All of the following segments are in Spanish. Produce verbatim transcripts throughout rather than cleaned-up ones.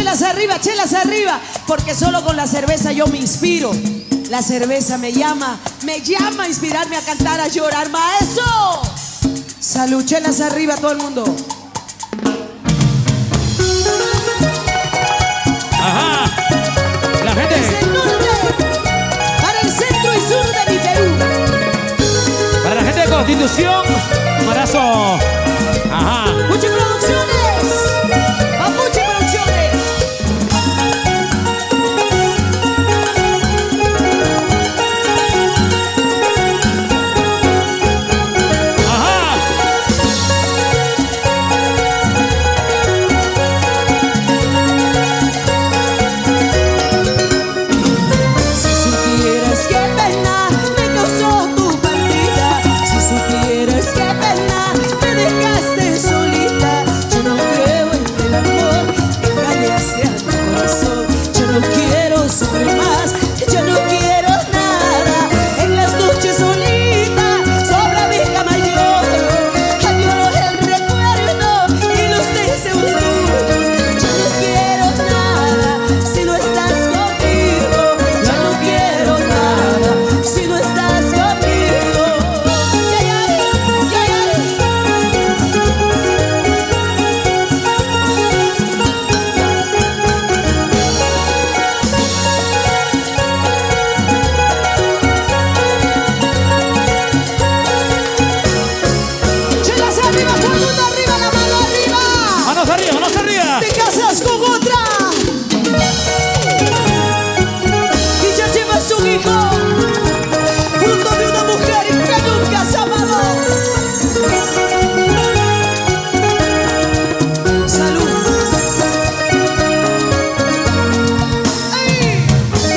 chelas arriba, chelas arriba, porque solo con la cerveza yo me inspiro. La cerveza me llama, me llama a inspirarme a cantar, a llorar, maestro. Salud, chelas arriba todo el mundo. Ajá. La gente. Desde el norte para el centro y sur de mi Perú. Para la gente de Constitución, un abrazo. Ajá. Muchi Producciones. Papuchi Producciones. Ajá. Si supieras qué pena me causó tu partida, si supieras qué pena me dejaste solita. Yo no creo en el amor que engañaste a mi corazón. Yo no quiero sufrir más, yo no quiero nada. En las noches solita sobre mi cama lloro, añoro el recuerdo y los deseos tuyos. Yo no quiero nada si no estás conmigo. Yo no quiero nada si no estás conmigo. Yeah, yeah, yeah, yeah. Chelas arriba, todo el mundo arriba, la mano arriba. Manos arriba, manos arriba. Te casas con otra y ya llevas un hijo fruto de una mujer que nunca has amado. Salud. ¡Ay!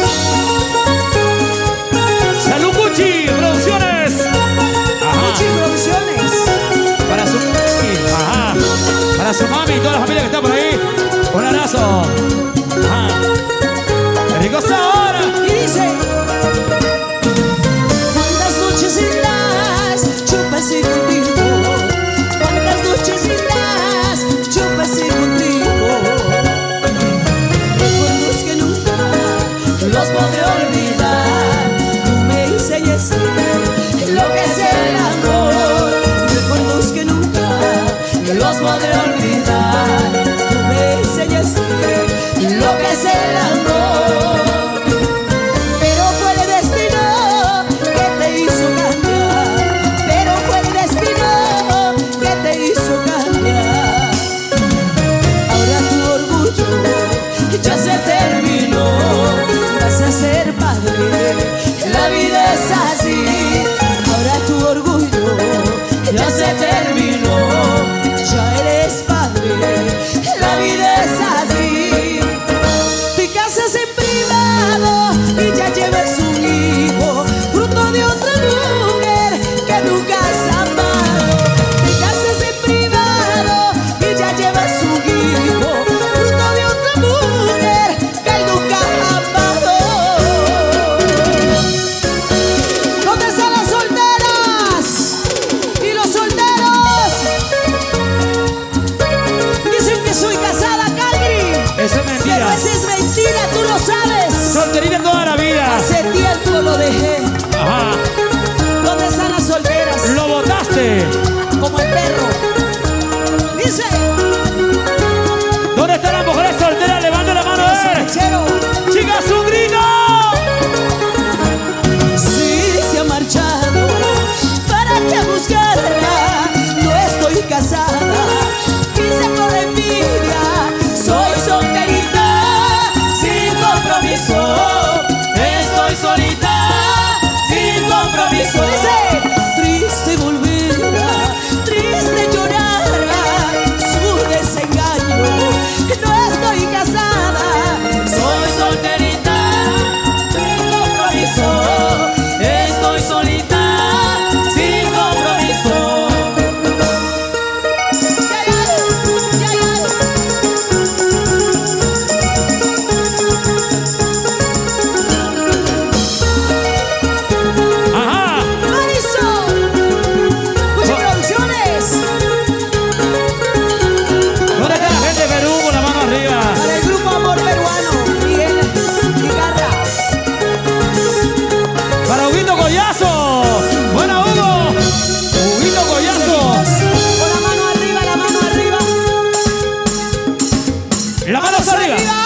Salud, Cuchi Producciones. Ajá. Muchi Producciones. Para su Ajá. Para su mami y toda la familia que está por ahí. Un abrazo. Ajá. ¡Qué rico ahora! Y dice: ¿cuántas noches lindas yo pasé contigo? ¿Cuántas noches lindas yo pasé contigo? Recuerdos que nunca los podré olvidar. Tú me enseñaste lo que es el amor. Recuerdos que nunca los podré olvidar. Tú me enseñaste lo que es el amor. Pero fue el destino que te hizo cambiar. Pero fue el destino que te hizo cambiar. Ahora tu orgullo ya se terminó. Vas a ser padre, la vida es así. Ahora tu orgullo ya se terminó. Ya eres padre, la vida es así. Te casas en privado y ya llevas un hijo, fruto de otra mujer que nunca has amado. Te casas en privado y ya llevas un hijo, fruto de otra mujer que nunca has amado. ¿Dónde están las solteras y los solteros? Dicen que soy casada, Calgri. Eso es Pero mentira. eso es mentira, tú lo sabes. Solterita toda la vida. Hace tiempo lo dejé. Ajá. ¿Dónde están las solteras? Lo botaste. Como el perro. Dice: ¿Dónde están las mujeres solteras? Levanta la mano. ese eh. mechero. Chicas, un grito. Sí, se ha marchado. ¿Para qué buscarla? No estoy casada. Quise por envidia. Soy solterita, sin compromiso. Estoy solita, sin compromiso. Dice: triste volverá, triste llorará. Su La mano arriba.